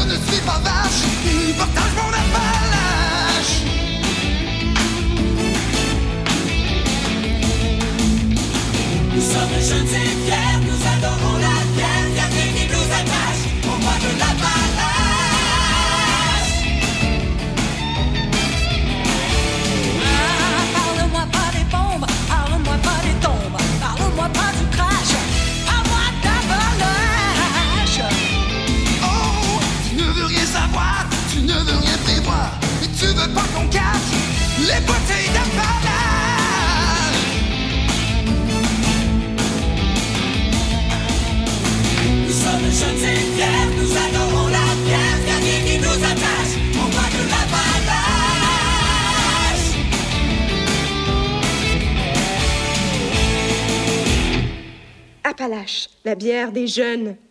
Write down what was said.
ne suis pas vache, partage mon Appalache. Nous sommes jeunes et fiers, nous adorons la terre, fierté qui nous attache au bois de l'Appalache. Parle-moi pas des bombes, parle-moi pas des tombes, parle-moi pas du crash, parle-moi d'Appalache. Oh, tu ne veux rien savoir, tu ne veux rien prévoir, et tu veux pas qu'on cache les bouteilles d'Appalache. Nous sommes jeunes et fiers, nous adorons la pierre, fierté qui nous attache au bois de l'Appalache. Appalache, la bière des jeunes.